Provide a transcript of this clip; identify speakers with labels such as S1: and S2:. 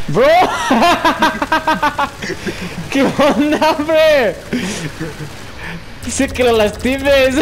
S1: Bro. ¿Qué onda, hombre? Dice que lo lastimes.